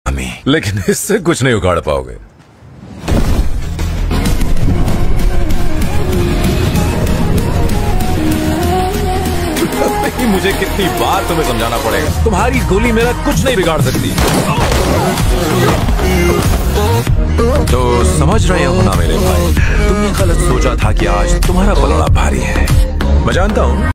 लेकिन इससे कुछ नहीं उखाड़ पाओगे। मुझे कितनी बार तुम्हें समझाना पड़ेगा, तुम्हारी गोली मेरा कुछ नहीं बिगाड़ सकती। तो समझ रहे हो ना मेरे भाई, तुमने गलत सोचा था कि आज तुम्हारा पलड़ा भारी है। मैं जानता हूँ